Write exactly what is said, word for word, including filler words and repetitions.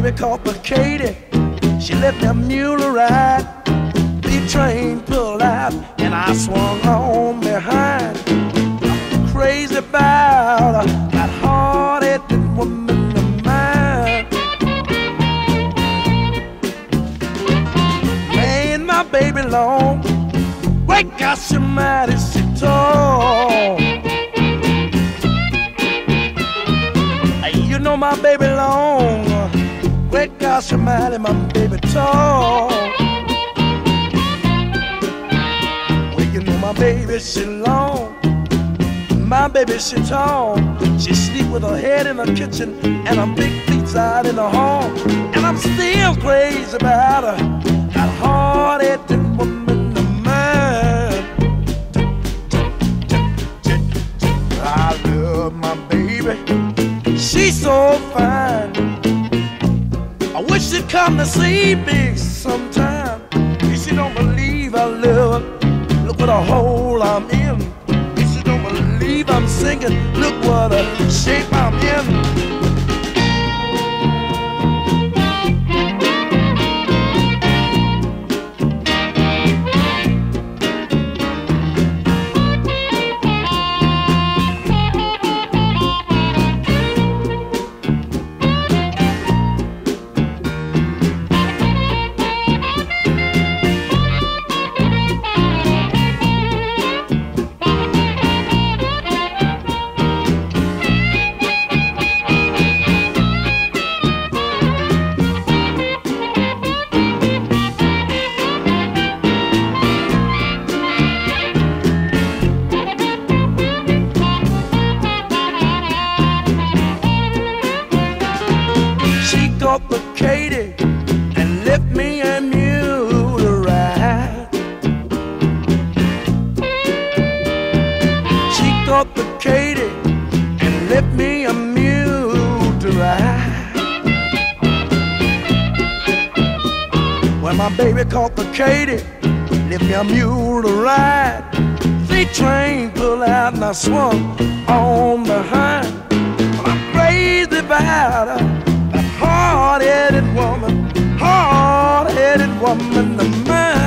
baby called the Katy. She left me a mule to ride. The train pulled out and I swung on behind. I'm crazy about that hard-headed woman of mine. Laying my baby long, wake God, she mighty, she tall. You know my baby long, great God, she mighty, my baby tall. Well, you know my baby, she long, my baby, she tall. She sleep with her head in the kitchen and her big feet out in the hall. And I'm still crazy about her, that hard-headed woman of mine. I love my baby, she's so fine. I wish she'd come to see me sometime. If she don't believe I love her, look what a hole I'm in. If she don't believe I'm singing, look what a shape I'm in. Got the Katy and left me a mule to ride. She got the Katy and left me a mule to ride. When my baby caught the Katy, left me a mule to ride. The train pulled out and I swung on behind. Well, I'm crazy about her, hard-headed woman, hard-headed woman of mine.